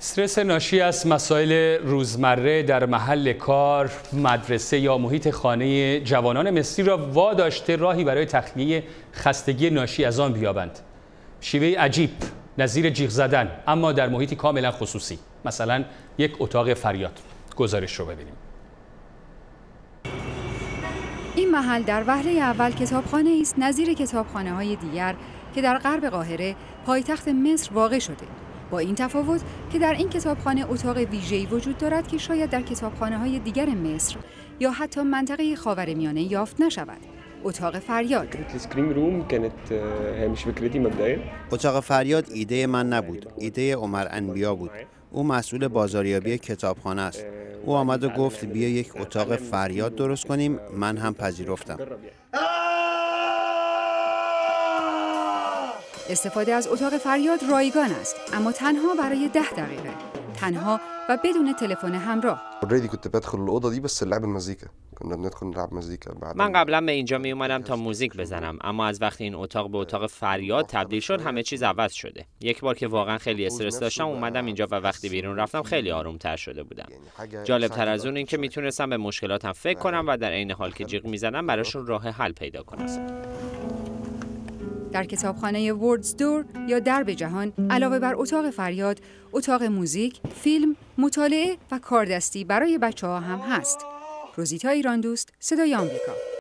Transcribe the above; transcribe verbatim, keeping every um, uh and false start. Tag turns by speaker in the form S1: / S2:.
S1: استرس ناشی از مسائل روزمره در محل کار، مدرسه یا محیط خانه جوانان مصری را واداشته راهی برای تخلیه خستگی ناشی از آن بیابند. شیوه عجیب، نظیر جیغ زدن، اما در محیطی کاملا خصوصی، مثلا یک اتاق فریاد. گزارش رو ببینیم.
S2: این محل در وهله اول کتابخانه است نظیر کتابخانه‌های دیگر که در غرب قاهره پایتخت مصر واقع شده. با این تفاوت که در این کتابخانه اتاق ویژه‌ای وجود دارد که شاید در کتابخانه‌های دیگر مصر یا حتی منطقه خاورمیانه یافت نشود. اتاق فریاد.
S3: اتاق فریاد ایده من نبود، ایده عمر انبیا بود. او مسئول بازاریابی کتابخانه است. او آمد و گفت بیا یک اتاق فریاد درست کنیم، من هم پذیرفتم.
S2: استفاده از اتاق فریاد رایگان است، اما تنها برای ده دقیقه، تنها و بدون تلفن همراه.
S4: من قبلا به اینجا می اومدم تا موزیک بزنم، اما از وقتی این اتاق به اتاق فریاد تبدیل شد همه چیز عوض شده. یک بار که واقعا خیلی استرس داشتم اومدم اینجا و وقتی بیرون رفتم خیلی آرومتر شده بودم. جالب تر از اون این که میتونستم به مشکلاتم فکر کنم و در عین حال که جیغ میزنم براشون راه حل پیدا کنم.
S2: در کتابخانه وردز دور یا درب جهان علاوه بر اتاق فریاد، اتاق موزیک، فیلم، مطالعه و کاردستی برای بچه‌ها هم هست. روزیتا ایران دوست، صدای آمریکا.